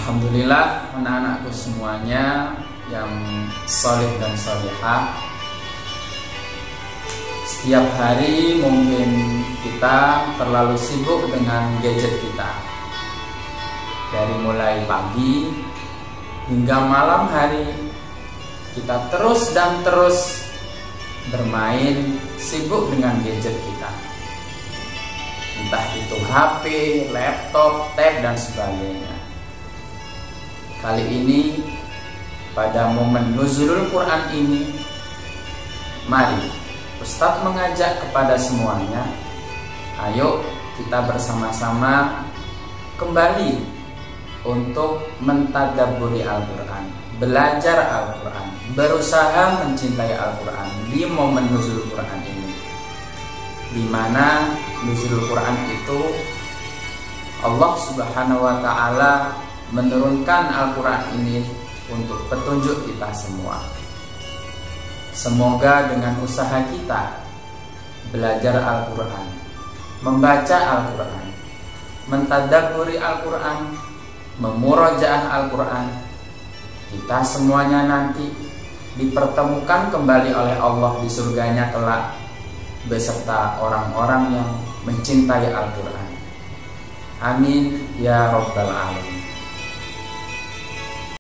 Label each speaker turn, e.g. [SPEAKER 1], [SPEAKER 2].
[SPEAKER 1] Alhamdulillah, anak-anakku semuanya yang soleh dan solehah. Setiap hari mungkin kita terlalu sibuk dengan gadget kita. Dari mulai pagi hingga malam hari, kita terus dan terus bermain, sibuk dengan gadget kita. Entah itu HP, laptop, tab, dan sebagainya. Kali ini, pada momen nuzulul Quran ini, mari Ustadz mengajak kepada semuanya, ayo kita bersama-sama kembali untuk mentadabburi Al-Quran, belajar Al-Quran, berusaha mencintai Al-Quran di momen nuzulul Quran ini, di mana nuzulul Quran itu Allah Subhanahu wa Ta'ala menurunkan Al-Quran ini untuk petunjuk kita semua. Semoga dengan usaha kita belajar Al-Quran, membaca Al-Quran, mentadabburi Al-Quran, memurajaah Al-Quran, kita semuanya nanti dipertemukan kembali oleh Allah di surganya kelak beserta orang-orang yang mencintai Al-Quran. Amin ya Rabbal Alamin.